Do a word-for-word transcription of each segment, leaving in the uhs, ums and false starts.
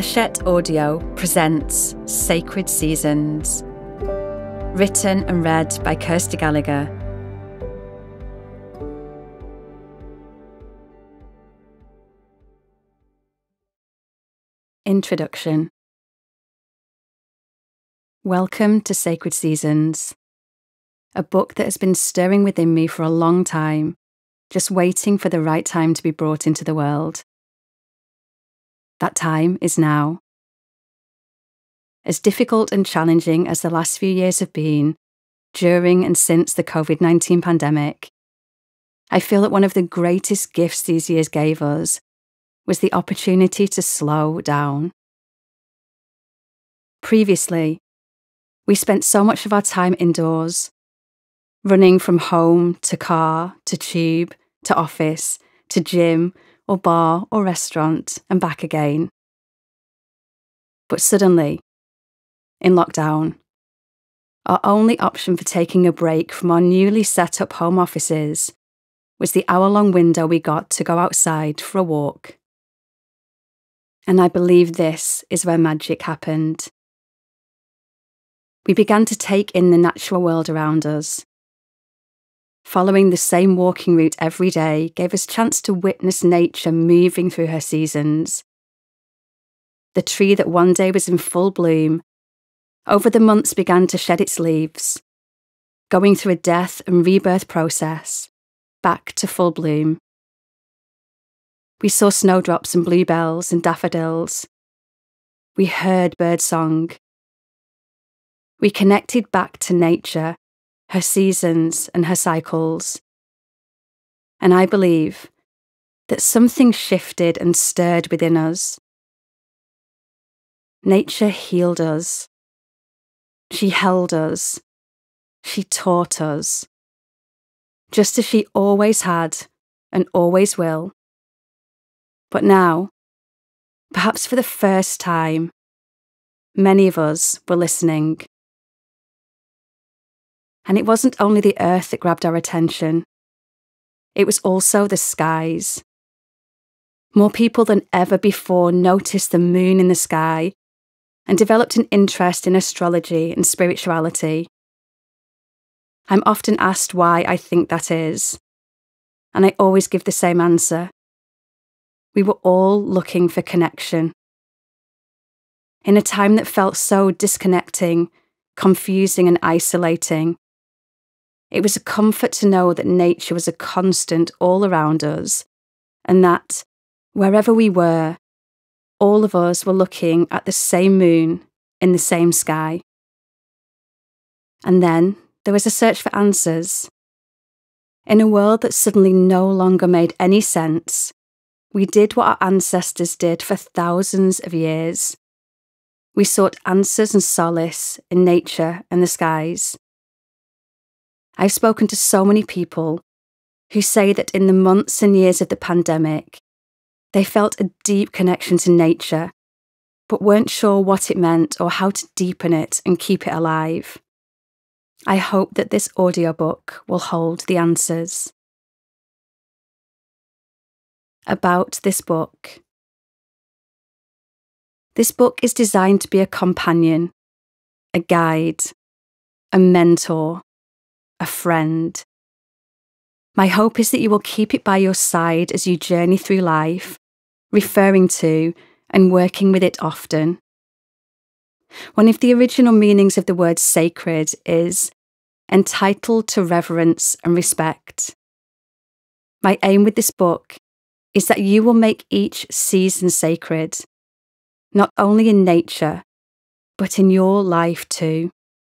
Hachette Audio presents Sacred Seasons. Written and read by Kirsty Gallagher. Introduction. Welcome to Sacred Seasons, a book that has been stirring within me for a long time, just waiting for the right time to be brought into the world. That time is now. As difficult and challenging as the last few years have been, during and since the covid nineteen pandemic, I feel that one of the greatest gifts these years gave us was the opportunity to slow down. Previously, we spent so much of our time indoors, running from home to car to tube to office to gym or bar or restaurant and back again. But suddenly, in lockdown, our only option for taking a break from our newly set up home offices was the hour-long window we got to go outside for a walk. And I believe this is where magic happened. We began to take in the natural world around us. Following the same walking route every day gave us chance to witness nature moving through her seasons. The tree that one day was in full bloom, over the months began to shed its leaves, going through a death and rebirth process, back to full bloom. We saw snowdrops and bluebells and daffodils. We heard birdsong. We connected back to nature, her seasons and her cycles. And I believe that something shifted and stirred within us. Nature healed us. She held us. She taught us. Just as she always had and always will. But now, perhaps for the first time, many of us were listening. And it wasn't only the earth that grabbed our attention. It was also the skies. More people than ever before noticed the moon in the sky and developed an interest in astrology and spirituality. I'm often asked why I think that is, and I always give the same answer. We were all looking for connection. In a time that felt so disconnecting, confusing and isolating, it was a comfort to know that nature was a constant all around us, and that, wherever we were, all of us were looking at the same moon in the same sky. And then there was a search for answers. In a world that suddenly no longer made any sense, we did what our ancestors did for thousands of years. We sought answers and solace in nature and the skies. I've spoken to so many people who say that in the months and years of the pandemic, they felt a deep connection to nature, but weren't sure what it meant or how to deepen it and keep it alive. I hope that this audiobook will hold the answers. About this book. This book is designed to be a companion, a guide, a mentor, a friend. My hope is that you will keep it by your side as you journey through life, referring to and working with it often. One of the original meanings of the word sacred is entitled to reverence and respect. My aim with this book is that you will make each season sacred, not only in nature, but in your life too.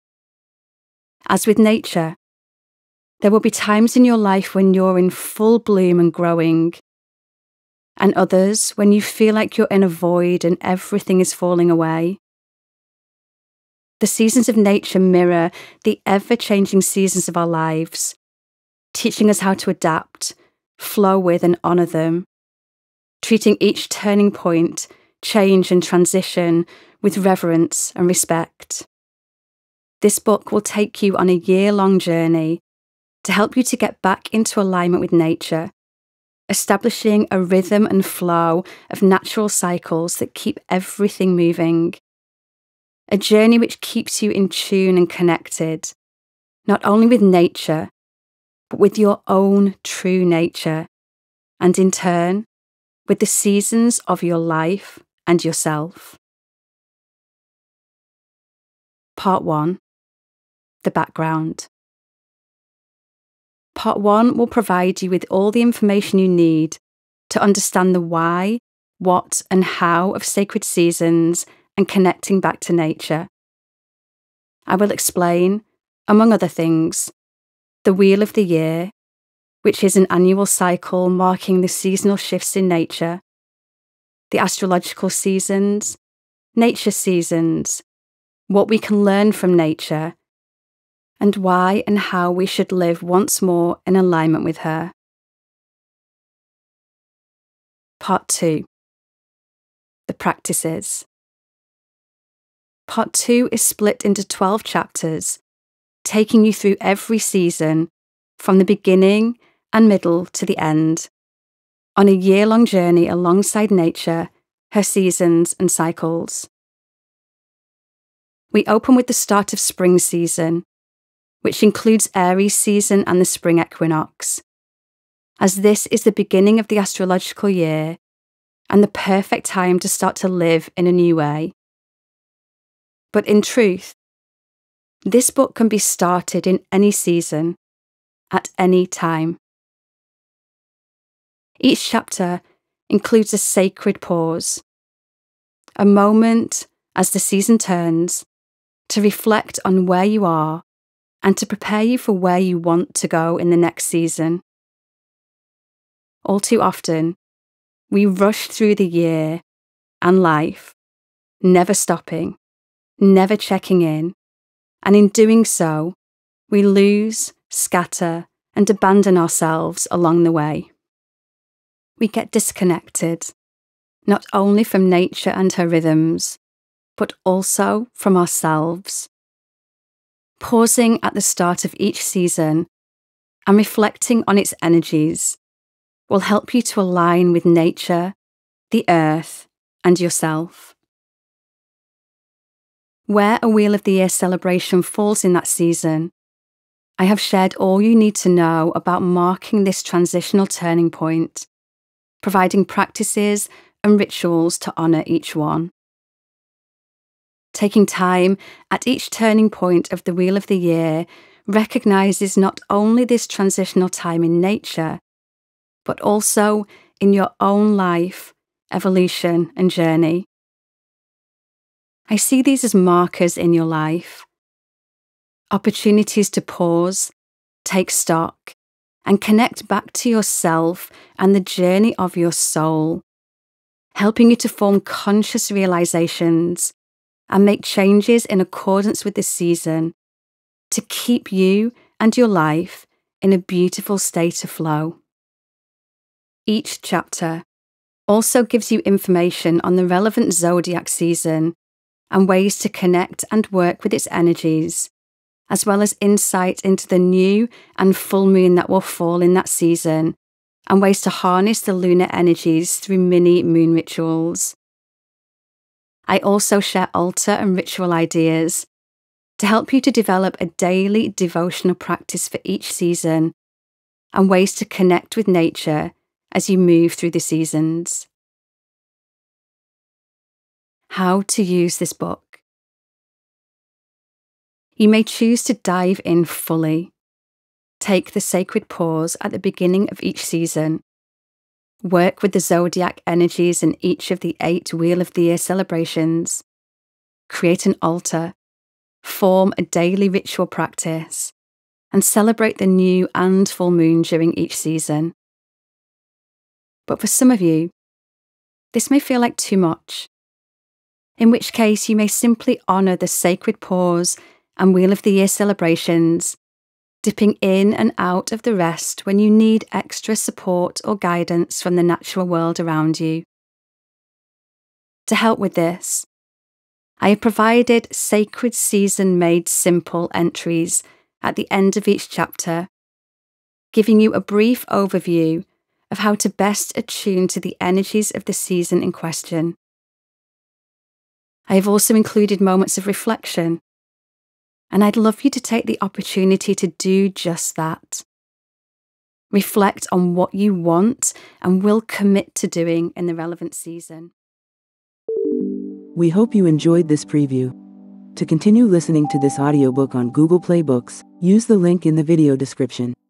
As with nature, there will be times in your life when you're in full bloom and growing, and others when you feel like you're in a void and everything is falling away. The seasons of nature mirror the ever-changing seasons of our lives, teaching us how to adapt, flow with and honour them, treating each turning point, change and transition with reverence and respect. This book will take you on a year-long journey to help you to get back into alignment with nature establishing a rhythm and flow of natural cycles that keep everything moving. A journey which keeps you in tune and connected, not only with nature, but with your own true nature, and in turn, with the seasons of your life and yourself. Part one. The background. Part one will provide you with all the information you need to understand the why, what, and how of sacred seasons and connecting back to nature. I will explain, among other things, the Wheel of the Year, which is an annual cycle marking the seasonal shifts in nature, the astrological seasons, nature seasons, what we can learn from nature, and why and how we should live once more in alignment with her. Part two. The practices. Part two is split into twelve chapters, taking you through every season, from the beginning and middle to the end, on a year-long journey alongside nature, her seasons and cycles. We open with the start of spring season, which includes Aries season and the spring equinox, as this is the beginning of the astrological year and the perfect time to start to live in a new way. But in truth, this book can be started in any season, at any time. Each chapter includes a sacred pause, a moment as the season turns to reflect on where you are and to prepare you for where you want to go in the next season. All too often, we rush through the year and life, never stopping, never checking in, and in doing so, we lose, scatter, and abandon ourselves along the way. We get disconnected, not only from nature and her rhythms, but also from ourselves. Pausing at the start of each season and reflecting on its energies will help you to align with nature, the earth, and yourself. Where a Wheel of the Year celebration falls in that season, I have shared all you need to know about marking this transitional turning point, providing practices and rituals to honour each one. Taking time at each turning point of the Wheel of the Year recognises not only this transitional time in nature, but also in your own life, evolution, and journey. I see these as markers in your life, opportunities to pause, take stock, and connect back to yourself and the journey of your soul, helping you to form conscious realizations and make changes in accordance with the season to keep you and your life in a beautiful state of flow. Each chapter also gives you information on the relevant zodiac season and ways to connect and work with its energies, as well as insight into the new and full moon that will fall in that season, and ways to harness the lunar energies through mini moon rituals. I also share altar and ritual ideas to help you to develop a daily devotional practice for each season and ways to connect with nature as you move through the seasons. How to use this book. You may choose to dive in fully. Take the sacred pause at the beginning of each season. Work with the zodiac energies in each of the eight Wheel of the Year celebrations. Create an altar. Form a daily ritual practice. And celebrate the new and full moon during each season. But for some of you, this may feel like too much, in which case you may simply honour the sacred pause and Wheel of the Year celebrations, dipping in and out of the rest when you need extra support or guidance from the natural world around you. To help with this, I have provided sacred season made simple entries at the end of each chapter, giving you a brief overview of how to best attune to the energies of the season in question. I have also included moments of reflection, and I'd love you to take the opportunity to do just that. Reflect on what you want and will commit to doing in the relevant season. We hope you enjoyed this preview. To continue listening to this audiobook on Google Play Books, use the link in the video description.